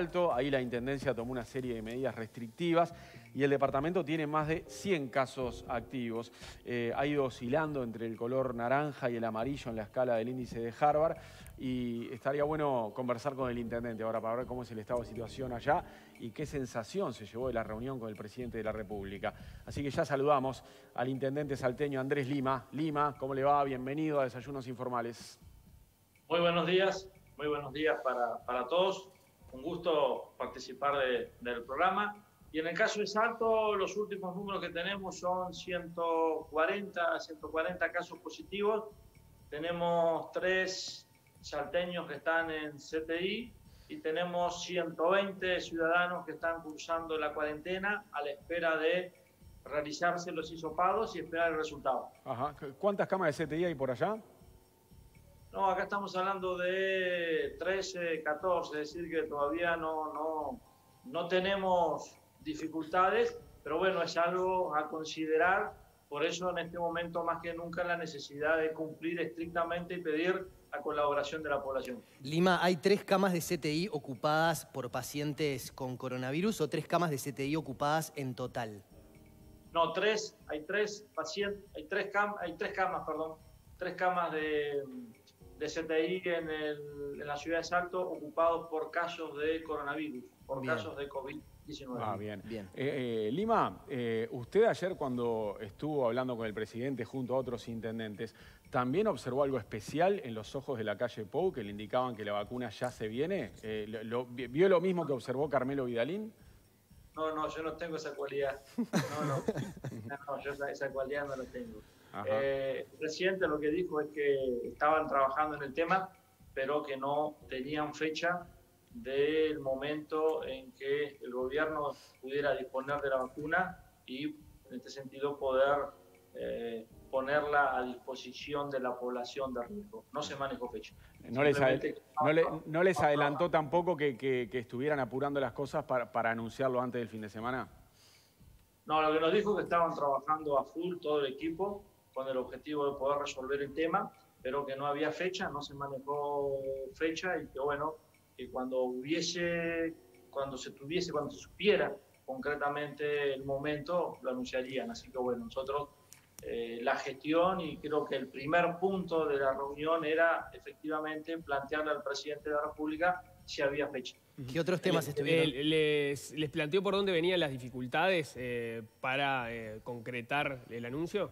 Ahí la Intendencia tomó una serie de medidas restrictivas y el departamento tiene más de 100 casos activos. Ha ido oscilando entre el color naranja y el amarillo en la escala del índice de Harvard y estaría bueno conversar con el intendente ahora para ver cómo es el estado de situación allá y qué sensación se llevó de la reunión con el presidente de la República. Así que ya saludamos al intendente salteño Andrés Lima. Lima, ¿cómo le va? Bienvenido a Desayunos Informales. Muy buenos días para todos. Un gusto participar del programa. Y en el caso de Salto, los últimos números que tenemos son 140 casos positivos. Tenemos 3 salteños que están en CTI y tenemos 120 ciudadanos que están cursando la cuarentena a la espera de realizarse los hisopados y esperar el resultado. Ajá. ¿Cuántas camas de CTI hay por allá? No, acá estamos hablando de 13, 14, es decir que todavía no tenemos dificultades, pero bueno, es algo a considerar. Por eso en este momento más que nunca la necesidad de cumplir estrictamente y pedir la colaboración de la población. Lima, ¿hay 3 camas de CTI ocupadas por pacientes con coronavirus o 3 camas de CTI ocupadas en total? No, hay tres camas de CTI en la ciudad de Salto ocupados por casos de coronavirus, casos de COVID-19. Ah, bien. Lima, usted ayer cuando estuvo hablando con el presidente junto a otros intendentes, ¿también observó algo especial en los ojos de la calle Pou que le indicaban que la vacuna ya se viene? ¿Vio lo mismo que observó Carmelo Vidalín? No, yo no tengo esa cualidad. Yo esa cualidad no la tengo. El presidente lo que dijo es que estaban trabajando en el tema, pero que no tenían fecha del momento en que el gobierno pudiera disponer de la vacuna y en este sentido poder ponerla a disposición de la población de riesgo. No se manejó fecha. ¿No les adelantó tampoco que estuvieran apurando las cosas para anunciarlo antes del fin de semana? No, lo que nos dijo es que estaban trabajando a full todo el equipo con el objetivo de poder resolver el tema, pero que no había fecha, no se manejó fecha y que bueno, que cuando se supiera concretamente el momento, lo anunciarían. Así que bueno, nosotros la gestión y creo que el primer punto de la reunión era efectivamente plantearle al presidente de la República si había fecha. ¿Qué otros temas estuvieron? ¿Les planteó por dónde venían las dificultades para concretar el anuncio?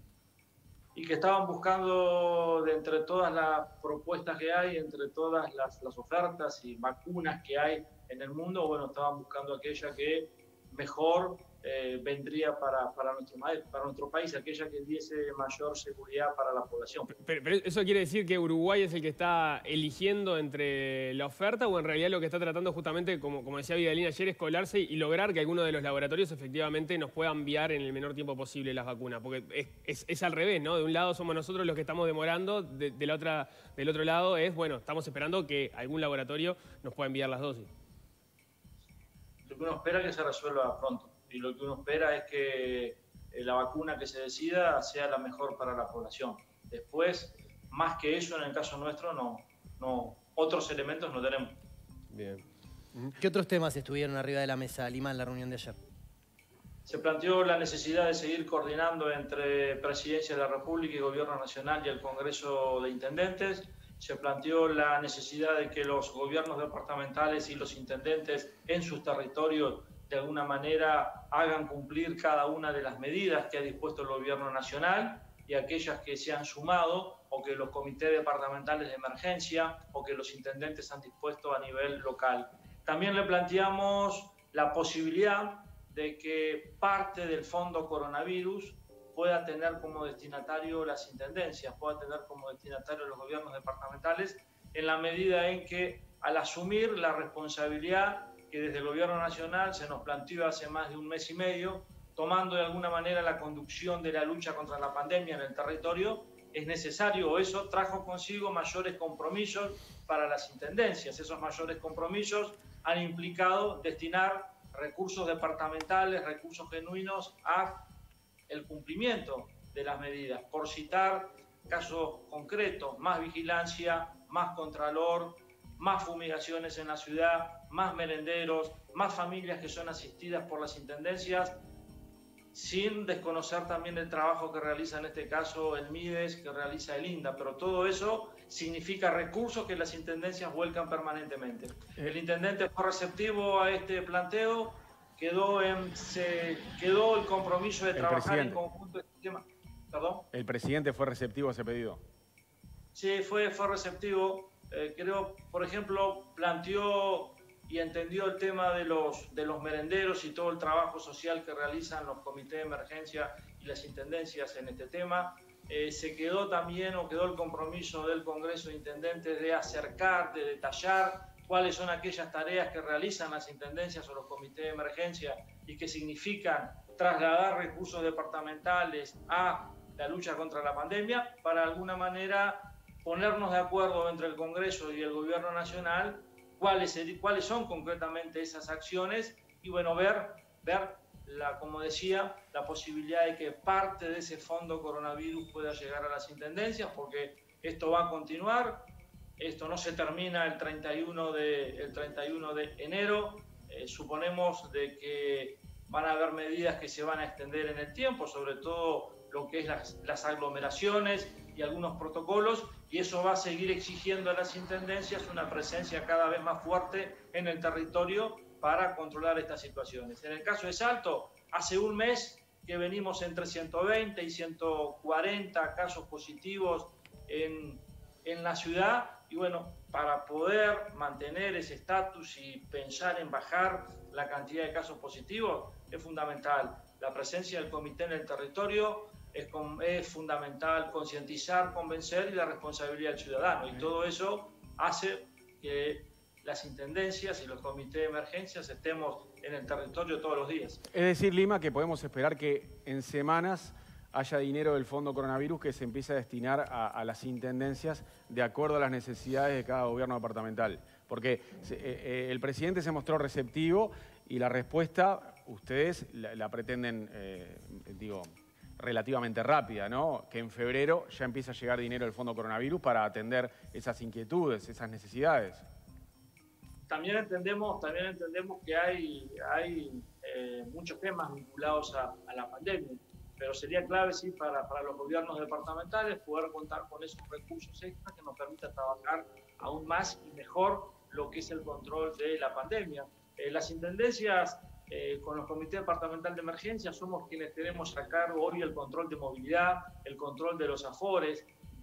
Y que estaban buscando, de entre todas las propuestas que hay, entre todas las ofertas y vacunas que hay en el mundo, bueno, estaban buscando aquella que mejor vendría para nuestro país, aquella que diese mayor seguridad para la población. Pero ¿eso quiere decir que Uruguay es el que está eligiendo entre la oferta o en realidad lo que está tratando justamente, como decía Vidalín ayer, es colarse y lograr que alguno de los laboratorios efectivamente nos pueda enviar en el menor tiempo posible las vacunas? Porque es al revés, ¿no? De un lado somos nosotros los que estamos demorando, del otro lado es, bueno, estamos esperando que algún laboratorio nos pueda enviar las dosis. Lo que uno espera es que se resuelva pronto. Y lo que uno espera es que la vacuna que se decida sea la mejor para la población. Después, más que eso, en el caso nuestro, otros elementos no tenemos. Bien. ¿Qué otros temas estuvieron arriba de la mesa, Lima, en la reunión de ayer? Se planteó la necesidad de seguir coordinando entre Presidencia de la República y Gobierno Nacional y el Congreso de Intendentes. Se planteó la necesidad de que los gobiernos departamentales y los intendentes en sus territorios de alguna manera hagan cumplir cada una de las medidas que ha dispuesto el gobierno nacional y aquellas que se han sumado o que los comités departamentales de emergencia o que los intendentes han dispuesto a nivel local. También le planteamos la posibilidad de que parte del fondo coronavirus pueda tener como destinatario las intendencias, pueda tener como destinatario los gobiernos departamentales, en la medida en que al asumir la responsabilidad que desde el gobierno nacional se nos planteó hace más de un mes y medio, tomando de alguna manera la conducción de la lucha contra la pandemia en el territorio, es necesario, o eso trajo consigo mayores compromisos para las intendencias. Esos mayores compromisos han implicado destinar recursos departamentales, recursos genuinos a el cumplimiento de las medidas. Por citar casos concretos, más vigilancia, más contralor, más fumigaciones en la ciudad, más merenderos, más familias que son asistidas por las intendencias, sin desconocer también el trabajo que realiza en este caso el MIDES, que realiza el INDA, pero todo eso significa recursos que las intendencias vuelcan permanentemente. El intendente fue receptivo a este planteo, quedó el compromiso de trabajar en conjunto este tema. ¿Perdón? ¿El presidente fue receptivo a ese pedido? Sí, fue receptivo. Creo, por ejemplo, planteó y entendió el tema de los merenderos y todo el trabajo social que realizan los comités de emergencia y las intendencias en este tema. Se quedó también, o quedó el compromiso del Congreso de Intendentes de acercar, de detallar cuáles son aquellas tareas que realizan las intendencias o los comités de emergencia y que significan trasladar recursos departamentales a la lucha contra la pandemia, para de alguna manera ponernos de acuerdo entre el Congreso y el Gobierno Nacional cuáles son concretamente esas acciones y bueno, ver como decía, la posibilidad de que parte de ese fondo coronavirus pueda llegar a las intendencias, porque esto va a continuar, esto no se termina el 31 de enero, suponemos de que van a haber medidas que se van a extender en el tiempo, sobre todo lo que es las aglomeraciones y algunos protocolos, y eso va a seguir exigiendo a las intendencias una presencia cada vez más fuerte en el territorio para controlar estas situaciones. En el caso de Salto, hace un mes que venimos entre 120 y 140 casos positivos en la ciudad, y bueno, para poder mantener ese estatus y pensar en bajar la cantidad de casos positivos, es fundamental la presencia del comité en el territorio. Es fundamental concientizar, convencer y la responsabilidad del ciudadano. Y todo eso hace que las intendencias y los comités de emergencias estemos en el territorio todos los días. Es decir, Lima, que podemos esperar que en semanas haya dinero del Fondo Coronavirus que se empiece a destinar a las intendencias de acuerdo a las necesidades de cada gobierno departamental. Porque el presidente se mostró receptivo y la respuesta ustedes la pretenden, relativamente rápida, ¿no? Que en febrero ya empieza a llegar dinero del Fondo Coronavirus para atender esas inquietudes, esas necesidades. También entendemos que hay muchos temas vinculados a la pandemia, pero sería clave, sí, para los gobiernos departamentales poder contar con esos recursos extras que nos permitan trabajar aún más y mejor lo que es el control de la pandemia. Las intendencias, con los comités departamentales de emergencia, somos quienes tenemos a cargo hoy el control de movilidad, el control de los aforos.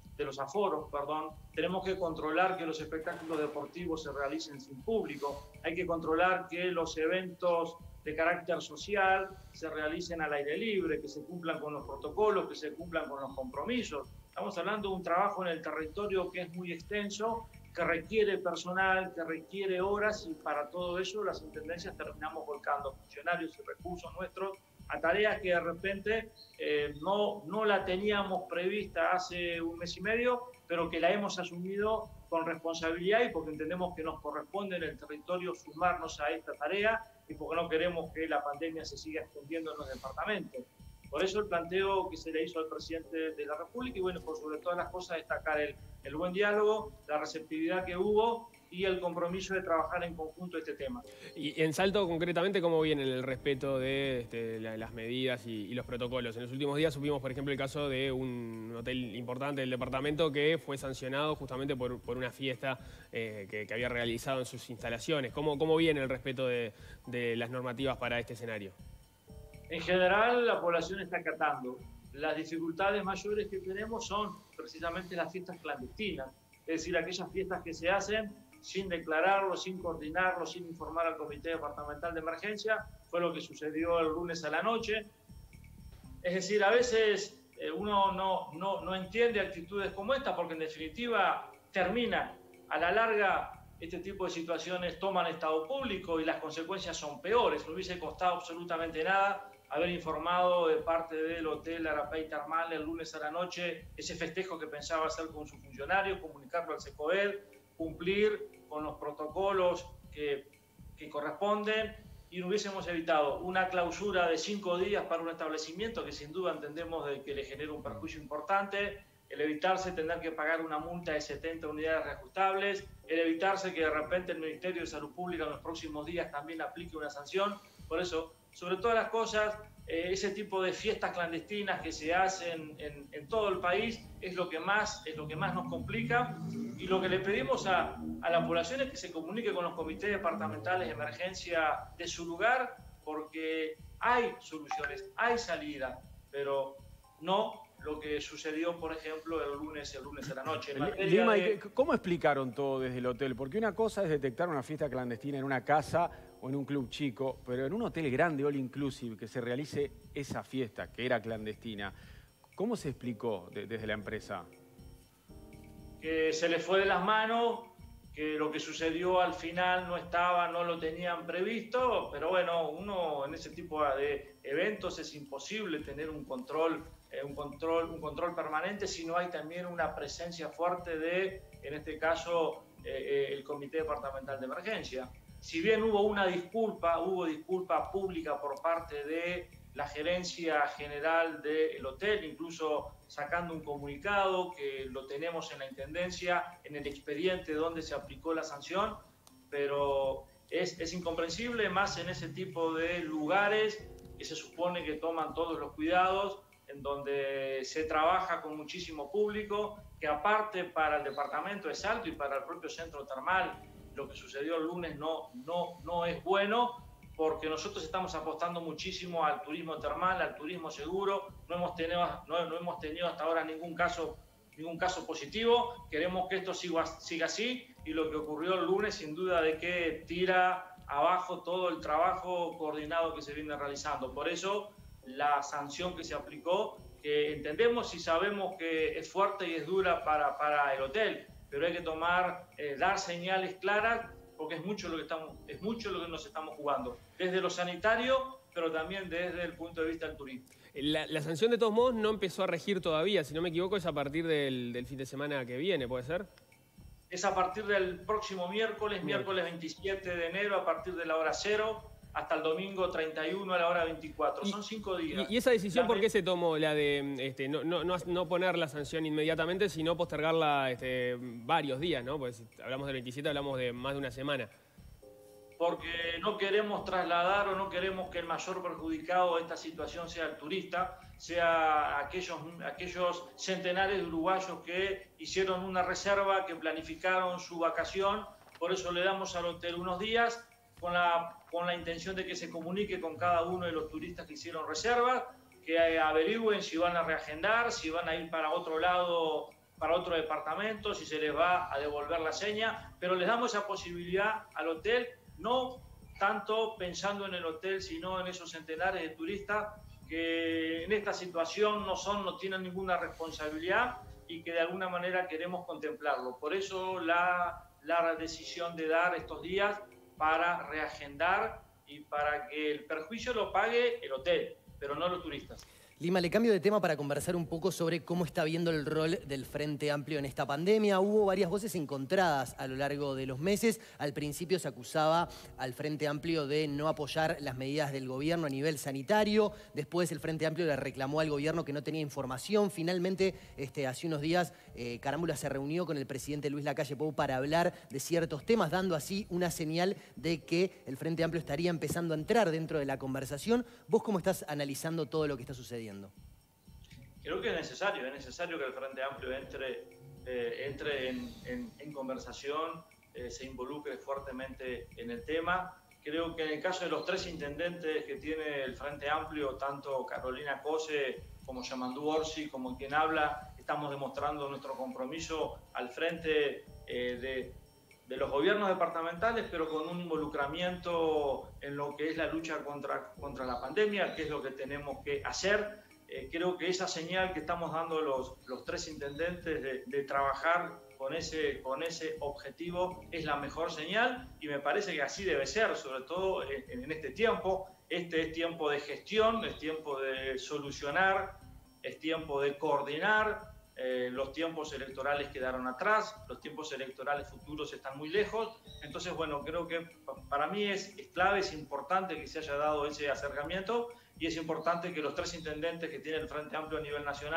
Tenemos que controlar que los espectáculos deportivos se realicen sin público. Hay que controlar que los eventos de carácter social se realicen al aire libre, que se cumplan con los protocolos, que se cumplan con los compromisos. Estamos hablando de un trabajo en el territorio que es muy extenso, que requiere personal, que requiere horas, y para todo eso las intendencias terminamos volcando funcionarios y recursos nuestros a tareas que de repente no la teníamos prevista hace un mes y medio, pero que la hemos asumido con responsabilidad y porque entendemos que nos corresponde en el territorio sumarnos a esta tarea y porque no queremos que la pandemia se siga extendiendo en los departamentos. Por eso el planteo que se le hizo al presidente de la República y bueno, por sobre todas las cosas destacar el buen diálogo, la receptividad que hubo y el compromiso de trabajar en conjunto este tema. Y en Salto, concretamente, ¿cómo viene el respeto de las medidas y los protocolos? En los últimos días supimos, por ejemplo, el caso de un hotel importante del departamento que fue sancionado justamente por una fiesta que había realizado en sus instalaciones. ¿Cómo viene el respeto de las normativas para este escenario? En general, la población está acatando. Las dificultades mayores que tenemos son precisamente las fiestas clandestinas, es decir, aquellas fiestas que se hacen sin declararlo, sin coordinarlo, sin informar al Comité Departamental de Emergencia. Fue lo que sucedió el lunes a la noche. Es decir, a veces uno no entiende actitudes como esta porque en definitiva termina a la larga. Este tipo de situaciones toman estado público y las consecuencias son peores. No hubiese costado absolutamente nada haber informado de parte del Hotel Arapey Termal el lunes a la noche ese festejo que pensaba hacer con sus funcionarios, comunicarlo al SECOED, cumplir con los protocolos que corresponden y no hubiésemos evitado una clausura de 5 días para un establecimiento que sin duda entendemos de que le genera un perjuicio importante, el evitarse tener que pagar una multa de 70 unidades reajustables, el evitarse que de repente el Ministerio de Salud Pública en los próximos días también aplique una sanción. Por eso, sobre todas las cosas, ese tipo de fiestas clandestinas que se hacen en todo el país es lo que más nos complica, y lo que le pedimos a la población es que se comunique con los comités departamentales de emergencia de su lugar, porque hay soluciones, hay salida, pero no lo que sucedió, por ejemplo, el lunes a la noche. Lima, ¿cómo explicaron todo desde el hotel? Porque una cosa es detectar una fiesta clandestina en una casa o en un club chico, pero en un hotel grande, all inclusive, que se realice esa fiesta, que era clandestina. ¿Cómo se explicó desde la empresa? Que se les fue de las manos, que lo que sucedió al final no lo tenían previsto, pero bueno, uno en ese tipo de eventos es imposible tener un control permanente si no hay también una presencia fuerte de, en este caso, el Comité Departamental de Emergencia. Si bien hubo disculpa pública por parte de la gerencia general del hotel, incluso sacando un comunicado que lo tenemos en la Intendencia, en el expediente donde se aplicó la sanción, pero es incomprensible, más en ese tipo de lugares que se supone que toman todos los cuidados, en donde se trabaja con muchísimo público, que aparte para el departamento de Salto y para el propio centro termal, lo que sucedió el lunes no es bueno, porque nosotros estamos apostando muchísimo al turismo termal, al turismo seguro. No hemos tenido hasta ahora ningún caso positivo. Queremos que esto siga así, y lo que ocurrió el lunes sin duda de que tira abajo todo el trabajo coordinado que se viene realizando. Por eso la sanción que se aplicó, que entendemos y sabemos que es fuerte y es dura para el hotel, pero hay que dar señales claras, porque es mucho lo que nos estamos jugando, desde lo sanitario, pero también desde el punto de vista del turismo. La sanción, de todos modos, no empezó a regir todavía, si no me equivoco, es a partir del fin de semana que viene, ¿puede ser? Es a partir del próximo miércoles 27 de enero, a partir de la hora 0, hasta el domingo 31 a la hora 24. Son 5 días. ¿Y esa decisión por qué se tomó, la de no poner la sanción inmediatamente, sino postergarla varios días, ¿no? Pues si hablamos del 27, hablamos de más de una semana. Porque no queremos trasladar o no queremos que el mayor perjudicado de esta situación sea el turista, sea aquellos centenares de uruguayos que hicieron una reserva, que planificaron su vacación. Por eso le damos al hotel unos días, con la intención de que se comunique con cada uno de los turistas que hicieron reservas, que averigüen si van a reagendar, si van a ir para otro lado, para otro departamento, si se les va a devolver la seña, pero les damos esa posibilidad al hotel, no tanto pensando en el hotel, sino en esos centenares de turistas que en esta situación no tienen ninguna responsabilidad y que de alguna manera queremos contemplarlo. Por eso la decisión de dar estos días para reagendar y para que el perjuicio lo pague el hotel, pero no los turistas. Lima, le cambio de tema para conversar un poco sobre cómo está viendo el rol del Frente Amplio en esta pandemia. Hubo varias voces encontradas a lo largo de los meses. Al principio se acusaba al Frente Amplio de no apoyar las medidas del gobierno a nivel sanitario. Después el Frente Amplio le reclamó al gobierno que no tenía información. Finalmente, hace unos días, Carámbula se reunió con el presidente Luis Lacalle Pou para hablar de ciertos temas, dando así una señal de que el Frente Amplio estaría empezando a entrar dentro de la conversación. ¿Vos cómo estás analizando todo lo que está sucediendo? Creo que es necesario que el Frente Amplio entre en conversación, se involucre fuertemente en el tema. Creo que en el caso de los 3 intendentes que tiene el Frente Amplio, tanto Carolina Cose como Yamandú Orsi, como quien habla, estamos demostrando nuestro compromiso al frente de los gobiernos departamentales, pero con un involucramiento en lo que es la lucha contra la pandemia, que es lo que tenemos que hacer. Creo que esa señal que estamos dando los 3 intendentes de trabajar con ese objetivo es la mejor señal, y me parece que así debe ser, sobre todo en este tiempo. Este es tiempo de gestión, es tiempo de solucionar, es tiempo de coordinar. Los tiempos electorales quedaron atrás, los tiempos electorales futuros están muy lejos. Entonces, bueno, creo que para mí es clave, es importante que se haya dado ese acercamiento, y es importante que los 3 intendentes que tiene el Frente Amplio a nivel nacional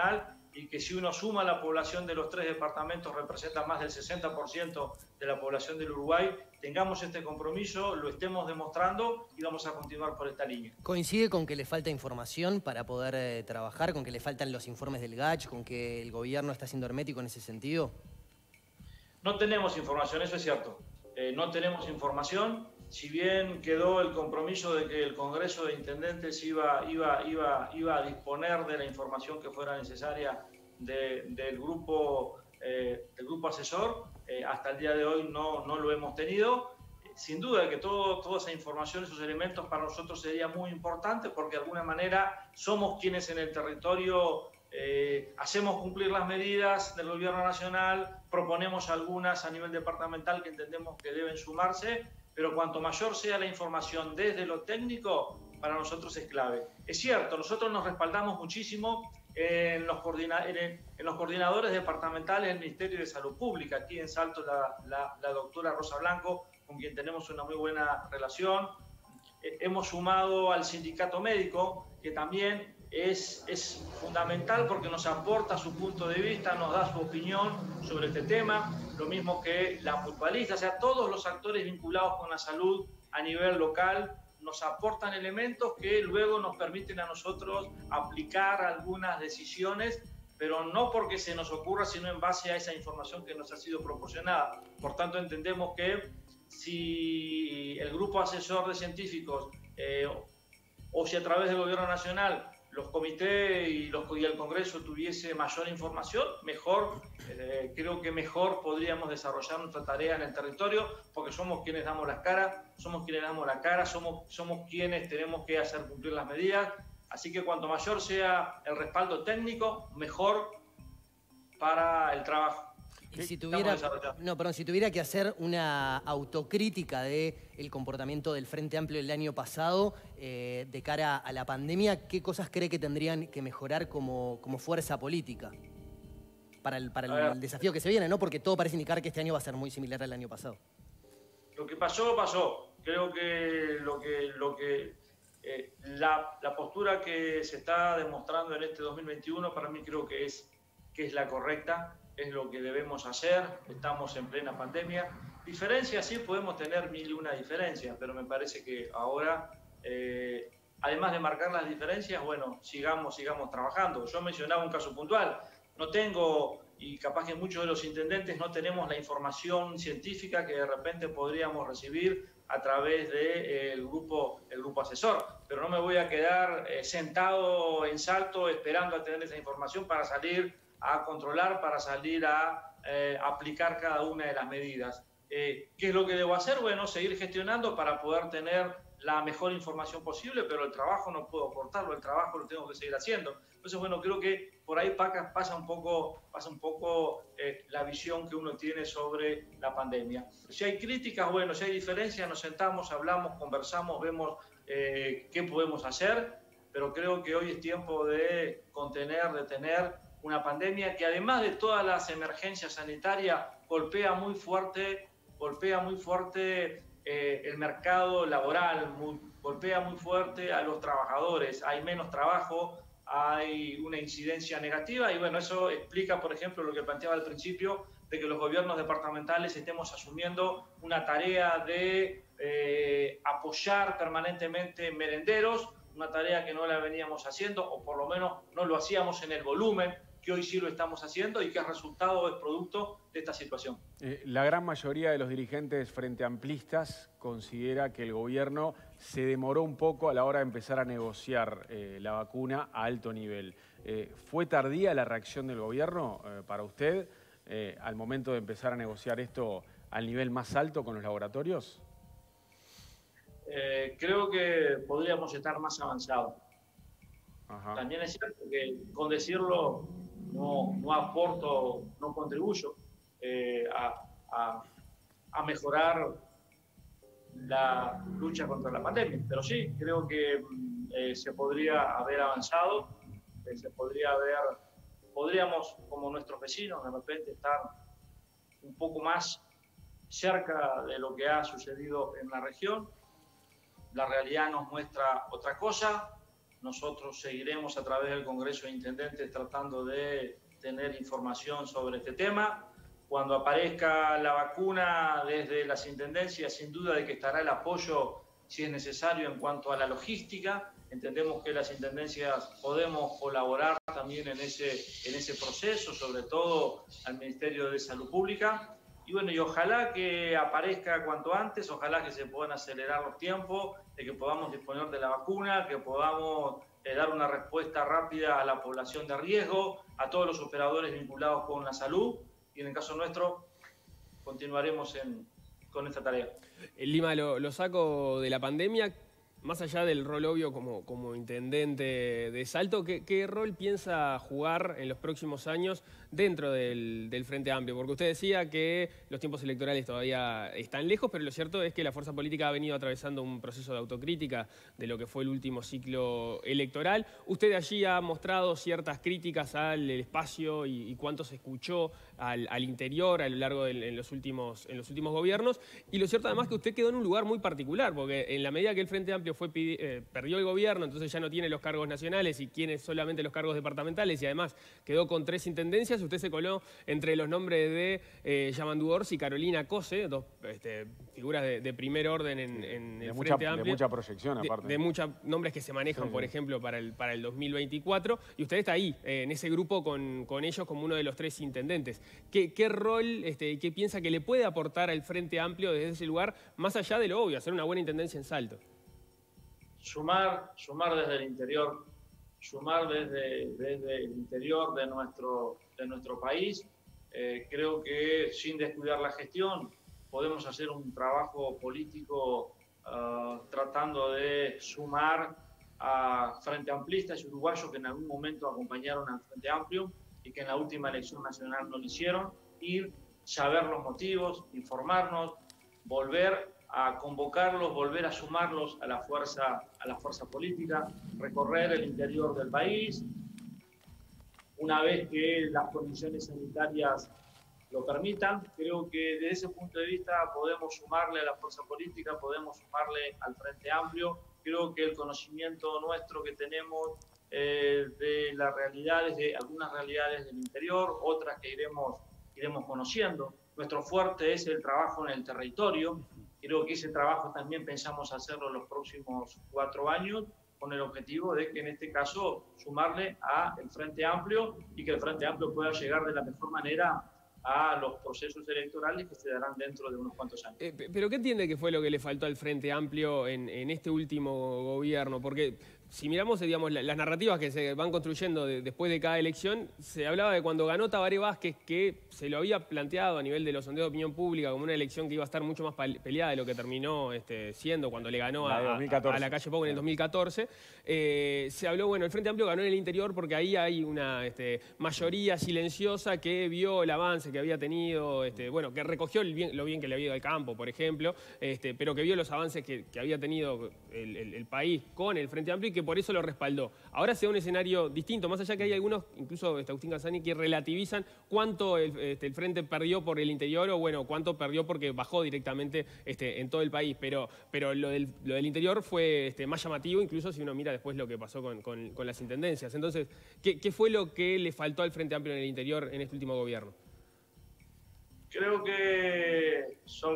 y que si uno suma la población de los 3 departamentos representa más del 60% de la población del Uruguay, tengamos este compromiso, lo estemos demostrando y vamos a continuar por esta línea. ¿Coincide con que le falta información para poder trabajar, con que le faltan los informes del GACH, con que el gobierno está siendo hermético en ese sentido? No tenemos información, eso es cierto. No tenemos información. Si bien quedó el compromiso de que el Congreso de Intendentes iba a disponer de la información que fuera necesaria del grupo asesor, hasta el día de hoy no lo hemos tenido. Sin duda que toda esa información, esos elementos para nosotros sería muy importante porque de alguna manera somos quienes en el territorio hacemos cumplir las medidas del Gobierno Nacional, proponemos algunas a nivel departamental que entendemos que deben sumarse, pero cuanto mayor sea la información desde lo técnico, para nosotros es clave. Es cierto, nosotros nos respaldamos muchísimo en los coordinadores departamentales del Ministerio de Salud Pública. Aquí en Salto la doctora Rosa Blanco, con quien tenemos una muy buena relación. Hemos sumado al sindicato médico, que también es fundamental porque nos aporta su punto de vista, nos da su opinión sobre este tema, lo mismo que la mutualista, o sea, todos los actores vinculados con la salud a nivel local nos aportan elementos que luego nos permiten a nosotros aplicar algunas decisiones, pero no porque se nos ocurra, sino en base a esa información que nos ha sido proporcionada. Por tanto, entendemos que si el grupo asesor de científicos o si a través del Gobierno Nacional los comités y el Congreso tuviese mayor información, mejor, creo que mejor podríamos desarrollar nuestra tarea en el territorio, porque somos quienes damos las caras, somos quienes tenemos que hacer cumplir las medidas, así que cuanto mayor sea el respaldo técnico, mejor para el trabajo. Y si tuviera que hacer una autocrítica del comportamiento del Frente Amplio el año pasado de cara a la pandemia, ¿qué cosas cree que tendrían que mejorar como fuerza política para el desafío que se viene, ¿no? Porque todo parece indicar que este año va a ser muy similar al año pasado. Lo que pasó, pasó. Creo que la postura que se está demostrando en este 2021 para mí creo que es la correcta. Es lo que debemos hacer, estamos en plena pandemia. Diferencias sí podemos tener mil y una diferencias, pero me parece que ahora, además de marcar las diferencias, bueno, sigamos trabajando. Yo mencionaba un caso puntual, no tengo, y capaz que muchos de los intendentes no tenemos la información científica que de repente podríamos recibir a través del grupo asesor, pero no me voy a quedar sentado en Salto esperando a tener esa información para salir a controlar, para salir a aplicar cada una de las medidas. ¿Qué es lo que debo hacer? Bueno, seguir gestionando para poder tener la mejor información posible, pero el trabajo no puedo cortarlo, el trabajo lo tengo que seguir haciendo. Entonces, bueno, creo que por ahí pasa un poco la visión que uno tiene sobre la pandemia. Si hay críticas, bueno, si hay diferencias, nos sentamos, hablamos, conversamos, vemos qué podemos hacer, pero creo que hoy es tiempo de contener, de tener una pandemia que además de todas las emergencias sanitarias golpea muy fuerte el mercado laboral, golpea muy fuerte a los trabajadores, hay menos trabajo, hay una incidencia negativa y bueno, eso explica, por ejemplo, lo que planteaba al principio, de que los gobiernos departamentales estemos asumiendo una tarea de apoyar permanentemente merenderos, una tarea que no la veníamos haciendo, o por lo menos no lo hacíamos en el volumen que hoy sí lo estamos haciendo y que es resultado, es producto de esta situación. La gran mayoría de los dirigentes frente amplistas considera que el gobierno se demoró un poco a la hora de empezar a negociar la vacuna a alto nivel. ¿Fue tardía la reacción del gobierno para usted al momento de empezar a negociar esto al nivel más alto con los laboratorios? Creo que podríamos estar más avanzados. Ajá. También es cierto que con decirlo no aporto, no contribuyo a mejorar la lucha contra la pandemia. Pero sí, creo que se podría haber avanzado, podríamos, como nuestros vecinos, de repente estar un poco más cerca de lo que ha sucedido en la región. La realidad nos muestra otra cosa. nosotros seguiremos a través del Congreso de Intendentes tratando de tener información sobre este tema. Cuando aparezca la vacuna desde las intendencias, sin duda de que estará el apoyo, si es necesario, en cuanto a la logística. Entendemos que las intendencias podemos colaborar también en ese proceso, sobre todo al Ministerio de Salud Pública. Y bueno, y ojalá que aparezca cuanto antes, ojalá que se puedan acelerar los tiempos, de que podamos disponer de la vacuna, que podamos dar una respuesta rápida a la población de riesgo, a todos los operadores vinculados con la salud. Y en el caso nuestro, continuaremos con esta tarea. Lima, lo saco de la pandemia. Más allá del rol obvio como intendente de Salto, ¿qué rol piensa jugar en los próximos años dentro del Frente Amplio? Porque usted decía que los tiempos electorales todavía están lejos, pero lo cierto es que la fuerza política ha venido atravesando un proceso de autocrítica de lo que fue el último ciclo electoral. Usted allí ha mostrado ciertas críticas al espacio y cuánto se escuchó al interior a lo largo en los últimos gobiernos. Y lo cierto además que usted quedó en un lugar muy particular, porque en la medida que el Frente Amplio perdió el gobierno, entonces ya no tiene los cargos nacionales y tiene solamente los cargos departamentales, y además quedó con 3 intendencias, usted se coló entre los nombres de Yamandu Orsi y Carolina Cose, dos figuras de primer orden en el Frente Amplio. De mucha proyección, aparte. De muchos nombres que se manejan, por ejemplo, para el 2024, y usted está ahí, en ese grupo con ellos como uno de los 3 intendentes. ¿Qué rol, qué piensa que le puede aportar al Frente Amplio desde ese lugar, más allá de lo obvio, hacer una buena intendencia en Salto? Sumar desde el interior, sumar desde el interior de nuestro país. Creo que sin descuidar la gestión podemos hacer un trabajo político tratando de sumar a Frente Amplistas y uruguayos que en algún momento acompañaron al Frente Amplio y que en la última elección nacional no lo hicieron, ir, saber los motivos, informarnos, volver a convocarlos, volver a sumarlos a la fuerza política, recorrer el interior del país. Una vez que las condiciones sanitarias lo permitan, creo que desde ese punto de vista podemos sumarle a la fuerza política, podemos sumarle al Frente Amplio. Creo que el conocimiento nuestro que tenemos de las realidades, de algunas realidades del interior, otras que iremos conociendo. Nuestro fuerte es el trabajo en el territorio. Creo que ese trabajo también pensamos hacerlo en los próximos 4 años, con el objetivo de que en este caso sumarle al Frente Amplio y que el Frente Amplio pueda llegar de la mejor manera a los procesos electorales que se darán dentro de unos cuantos años. ¿Pero qué entiende que fue lo que le faltó al Frente Amplio en este último gobierno? Porque si miramos, digamos, las narrativas que se van construyendo después de cada elección, se hablaba de cuando ganó Tabaré Vázquez, que se lo había planteado a nivel de los sondeos de opinión pública como una elección que iba a estar mucho más peleada de lo que terminó siendo cuando le ganó a la Calle Pou en el 2014. Se habló, bueno, el Frente Amplio ganó en el interior porque ahí hay una mayoría silenciosa que vio el avance que había tenido, bueno, que recogió lo bien que le había ido al campo, por ejemplo, pero que vio los avances que había tenido el país con el Frente Amplio y que por eso lo respaldó. Ahora se da un escenario distinto, más allá que hay algunos, incluso Agustín Canzani, que relativizan cuánto el Frente perdió por el interior o, bueno, cuánto perdió porque bajó directamente en todo el país. Pero lo del interior fue más llamativo, incluso si uno mira después lo que pasó con las intendencias. Entonces, ¿qué fue lo que le faltó al Frente Amplio en el interior en este último gobierno? Creo que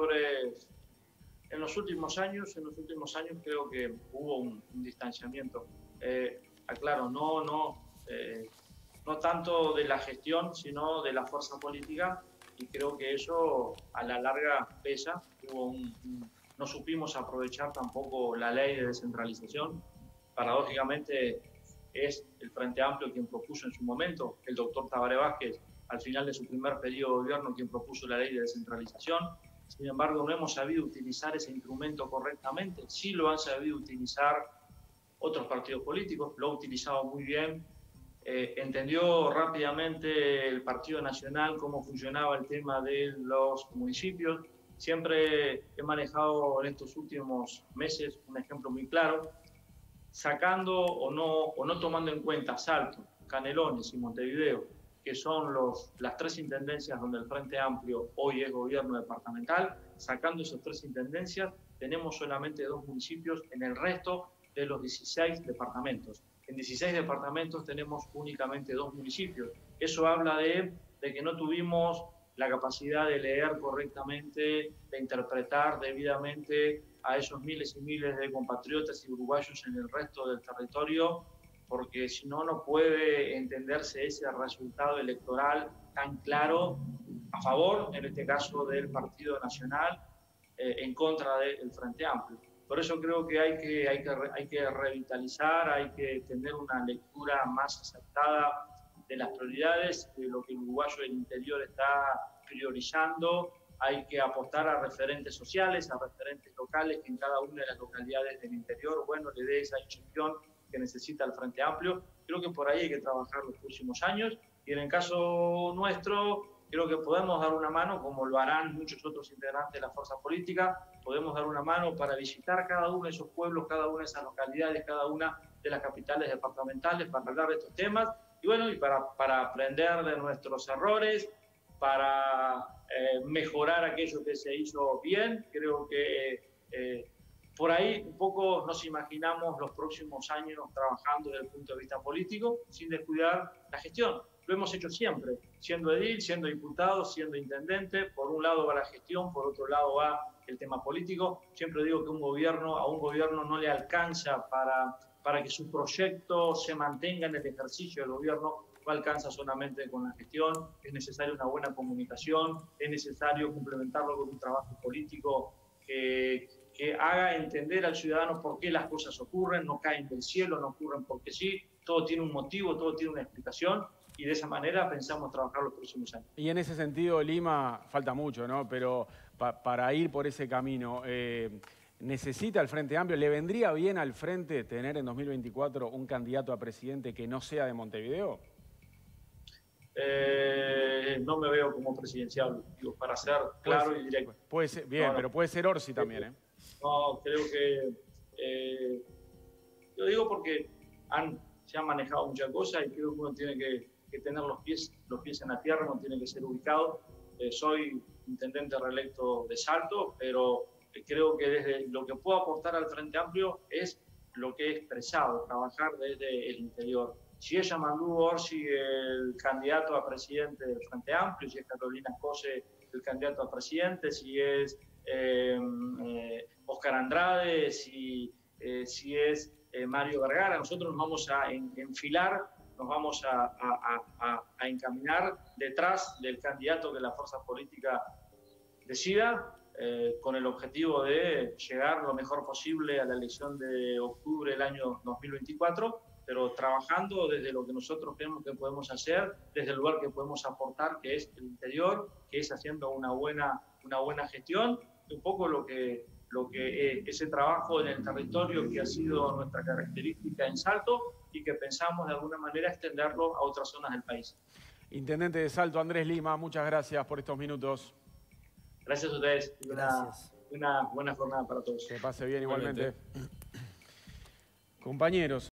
en los últimos años creo que hubo un distanciamiento. Aclaro, no tanto de la gestión, sino de la fuerza política, y creo que eso a la larga pesa. No supimos aprovechar tampoco la ley de descentralización. Paradójicamente es el Frente Amplio quien propuso en su momento, el doctor Tabaré Vázquez, al final de su primer periodo de gobierno, quien propuso la ley de descentralización. Sin embargo, no hemos sabido utilizar ese instrumento correctamente. Sí lo han sabido utilizar otros partidos políticos, lo ha utilizado muy bien. Entendió rápidamente el Partido Nacional cómo funcionaba el tema de los municipios. Siempre he manejado en estos últimos meses un ejemplo muy claro, sacando o no tomando en cuenta Salto, Canelones y Montevideo, que son las 3 intendencias donde el Frente Amplio hoy es gobierno departamental. Sacando esas 3 intendencias, tenemos solamente 2 municipios en el resto de los 16 departamentos. En 16 departamentos tenemos únicamente 2 municipios. Eso habla de que no tuvimos la capacidad de leer correctamente, de interpretar debidamente a esos miles y miles de compatriotas y uruguayos en el resto del territorio, porque si no, no puede entenderse ese resultado electoral tan claro a favor, en este caso, del Partido Nacional, en contra del Frente Amplio. Por eso creo que hay que revitalizar, hay que tener una lectura más acertada de las prioridades, de lo que el uruguayo del interior está priorizando. Hay que apostar a referentes sociales, a referentes locales, que en cada una de las localidades del interior, bueno, le dé esa inyección que necesita el Frente Amplio. Creo que por ahí hay que trabajar los próximos años. Y en el caso nuestro, creo que podemos dar una mano, como lo harán muchos otros integrantes de la fuerza política, podemos dar una mano para visitar cada uno de esos pueblos, cada una de esas localidades, cada una de las capitales departamentales, para hablar de estos temas, y bueno, y para aprender de nuestros errores, para mejorar aquello que se hizo bien. Creo que por ahí un poco nos imaginamos los próximos años trabajando desde el punto de vista político, sin descuidar la gestión. Lo hemos hecho siempre, siendo edil, siendo diputado, siendo intendente. Por un lado va la gestión, por otro lado va el tema político. Siempre digo que a un gobierno no le alcanza para que su proyecto se mantenga en el ejercicio del gobierno, no alcanza solamente con la gestión. Es necesaria una buena comunicación, es necesario complementarlo con un trabajo político que haga entender al ciudadano por qué las cosas ocurren, no caen del cielo, no ocurren porque sí, todo tiene un motivo, todo tiene una explicación. Y de esa manera pensamos trabajar los próximos años. Y en ese sentido, Lima, falta mucho, ¿no? Pero para ir por ese camino, ¿necesita el Frente Amplio? ¿Le vendría bien al Frente tener en 2024 un candidato a presidente que no sea de Montevideo? No me veo como presidencial, digo, para ser claro y directo. Puede ser, bien, pero puede ser Orsi también, ¿eh? No, creo que... lo digo porque se han manejado muchas cosas y creo que uno tiene que tener los pies en la tierra, no tiene que ser ubicado. Soy intendente reelecto de Salto, pero creo que desde lo que puedo aportar al Frente Amplio es lo que he expresado, trabajar desde el interior. Si es Yamandu Orsi el candidato a presidente del Frente Amplio, si es Carolina Cose el candidato a presidente, si es Oscar Andrade, si es Mario Vergara, nosotros nos vamos a enfilar, nos vamos a encaminar detrás del candidato que la fuerza política decida, con el objetivo de llegar lo mejor posible a la elección de octubre del año 2024, pero trabajando desde lo que nosotros creemos que podemos hacer, desde el lugar que podemos aportar, que es el interior, que es haciendo una buena gestión, un poco lo que ese trabajo en el territorio que ha sido nuestra característica en Salto y que pensamos de alguna manera extenderlo a otras zonas del país. Intendente de Salto, Andrés Lima, muchas gracias por estos minutos. Gracias a ustedes. Gracias. Una buena jornada para todos. Que pase bien igualmente. Compañeros.